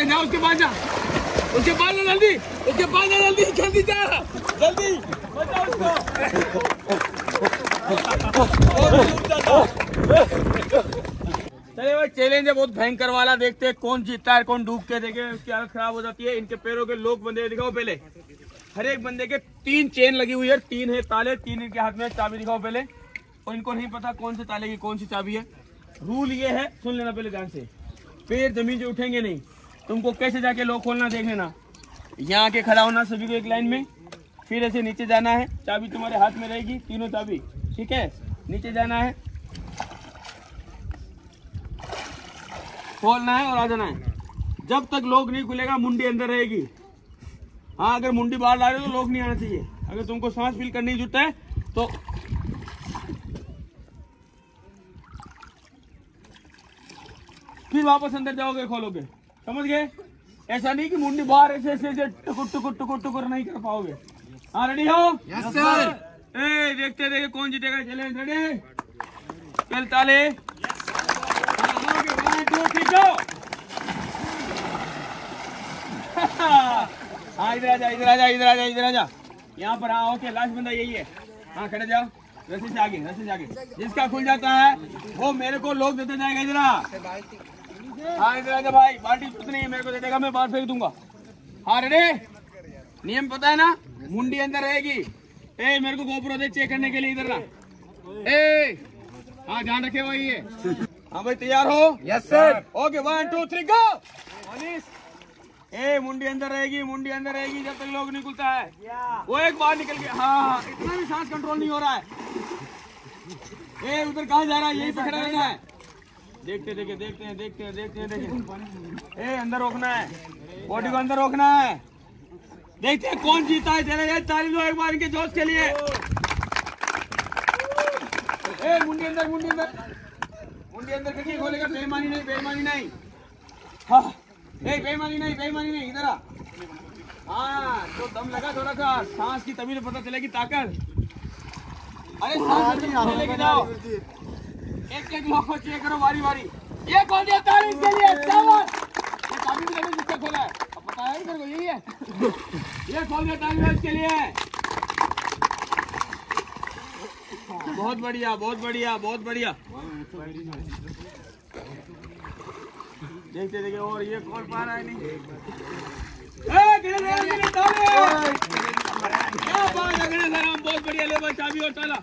अरे जा उसके पास जा, उसके पास जा जल्दी, उसके पास जा जल्दी, जल्दी जा जल्दी, बचा उसको। चलिए भाई चैलेंज है बहुत भयंकर वाला, देखते हैं कौन जीतता है कौन डूब के, देखे उसकी हालत खराब हो जाती है। इनके पैरों के लोग बंदे दिखाओ पहले, हर एक बंदे के 3 चेन लगी हुई है, 3 है ताले, 3 इनके हाथ में चाबी दिखाओ पहले, और इनको नहीं पता कौन से ताले की कौन सी चाबी है। रूल ये है, सुन लेना पहले ध्यान से, पैर जमीन से उठेंगे नहीं, तुमको कैसे जाके लॉक खोलना देख लेना। यहाँ आके खड़ा होना सभी को एक लाइन में, फिर ऐसे नीचे जाना है, चाबी तुम्हारे हाथ में रहेगी, तीनों चाबी, ठीक है। नीचे जाना है, खोलना है और आ जाना है। जब तक लॉक नहीं खुलेगा मुंडी अंदर रहेगी। हाँ, अगर मुंडी बाहर ला रहे हो तो लॉक नहीं आना चाहिए। अगर तुमको सांस फील करने की जरूरत है तो फिर वापस अंदर जाओगे, खोलोगे, समझ गए। ऐसा नहीं कि मुंडी बाहर ऐसे ऐसे टुकुर टुकुर टुकुर टुकुर नहीं कर पाओगे। हाँ, रेडी हो? Yes sir. देखते देखे कौन जीतेगा चैलेंज। रेडी, चल ताले, 1 2 3 गो। हाँ, इधर आजा, इधर आजा, इधर आजा, इधर आजा, यहाँ पर। हाँ ओके, लास्ट बंदा यही है। हाँ, खड़े जाओ, रस्सी से आगे, रस्सी से आगे। जिसका खुल जाता है वो मेरे को लोग देते जाएगा। इधर हाँ, इधर आजा भाई, बाल्टी उतनी है, मेरे को दे देगा, मैं बाहर फेंक दूंगा। हाँ रेडी, नियम पता है ना, मुंडी अंदर रहेगी। ए मेरे को गोप्रो दे चेक करने के लिए, इधर ना। ए हाँ, ध्यान रखे वही है। हाँ भाई, तैयार हो? Yes sir. Okay, 1 2 3 go. ए मुंडी अंदर रहेगी, मुंडी अंदर रहेगी जब तक लोग नहीं खुलता है। वो एक बाहर निकल गया। हाँ, इतना भी सांस कंट्रोल नहीं हो रहा है। ए उधर कहाँ जा रहा है? यही पे खड़ा रहना है। देखते देखे, देखते हैं, देखते हैं, देखते हैं, देखते। ए अंदर रोकना है, बॉडी को अंदर रोकना है। देखते हैं कौन जीता है। चले ताली दो एक बार इनके जोश के लिए। ए मुंडी अंदर, मुंडी अंदर, मुंडी अंदर करके खोलेगा। बेईमानी नहीं, बेईमानी नहीं। हाँ, बेईमानी नहीं, बेईमानी नहीं, इधर आ। हाँ, तो दम लगा थोड़ा सा, सांस की तभी तो पता चलेगी ताकत। अरे सांस लेके जाओ, एक एक लोग को चेक करो बारी बारी। ये खोल दिया ताली इसके लिए, शाबाश। ये चाबी भी देखो जिसका खोला है, अब पता है तेरे को, यही है। ये खोल दिया ताली इसके लिए। बहुत बढ़िया, बहुत बढ़िया, बहुत बढ़िया। देखते देखे, और ये कौन पा रहा है नहीं। क्या बात है गणेश राम, बहुत बढ़िया। ले भाई चाबी और ताला।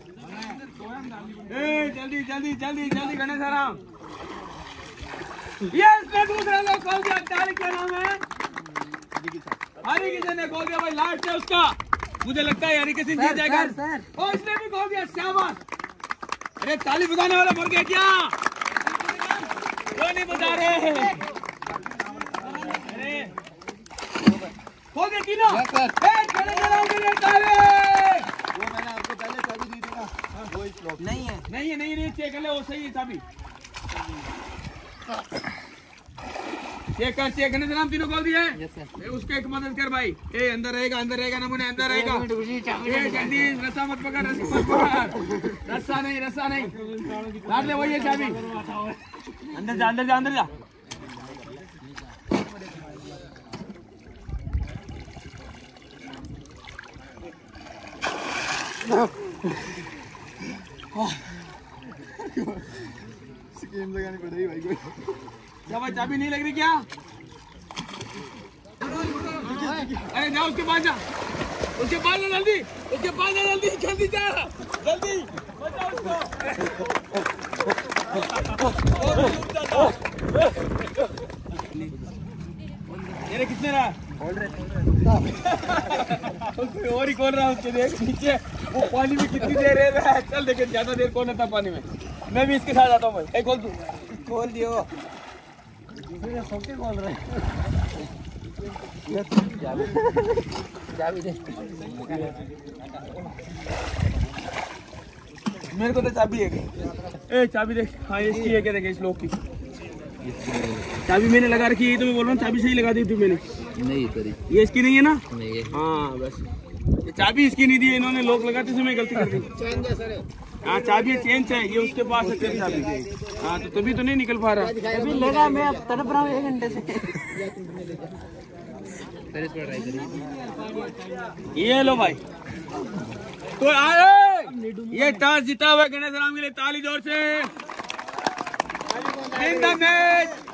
जल्दी जल्दी जल्दी जल्दी गणेश राम। ये इसने दूसरा लोग खोल दिया। ताली क्या नाम है? हरी किशन ने खोल दिया भाई, लास्ट है उसका। मुझे लगता है हरी किशन जीत जाएगा। और इसने भी खोल दिया, शाबाश। अरे ताली बजाने वाला मर गया क्या? क्यों नहीं बजा रहे? अरे हो गए तीनों। मैंने आपको पहले चाबी दी थी ना, वही प्रॉब्लम नहीं है। नहीं है, नहीं है, चेक कर ले, वो सही है चाबी। चेक कर, चेक करने से नाम तीनों खोल दिया है। उसको एक मदद कर भाई। ए अंदर रहेगा, अंदर रहेगा, नमूने अंदर रहेगा। ए जल्दी, रस्सा मत पकड़, रस्सी मत पकड़। रस्सा नहीं, रस्सा नहीं, काट ले, वही है चाबी। अंदर जा, अंदर जा, अंदर जा। स्कीम लगानी पड़ेगी भाई को। क्या भाई, चाबी नहीं लग रही क्या? अरे जा उसके पास जा, उसके पास जा जल्दी, उसके पास जा जल्दी, जल्दी जा जल्दी, बचा उसको। ये कितने रहा? और ही खोल रहा है उसके, देख नीचे वो पानी में कितनी देर रह है। चल देखे, ज्यादा देर कौन रहता पानी में। मैं भी इसके साथ आता हूँ भाई। खोल तू, खोल दियो। सबके खोल रहे मेरे को तो चाबी है। ए चाबी देख। हाँ, इसकी है क्या? देखे इस लोग की चाबी मैंने लगा रखी है, तो मैं बोल रहा हूँ चाबी सही लगा दी थी मैंने। नहीं सर, ये इसकी नहीं है ना? नहीं है। हाँ बस, ये चाबी इसकी नहीं दी है इन्होंने, लोग लगाते समय गलती कर दी। हाँ चाबी चेन है, ये उसके पास है चेन चाबी। हाँ तो तभी तो नहीं निकल पा रहा। अभी लगा, मैं अब तड़प रहा हूँ 1 घंटे से। ये लो भाई, तो आए ये टॉस जीता हुआ गणेश राम के लिए ताली जोर से। In the match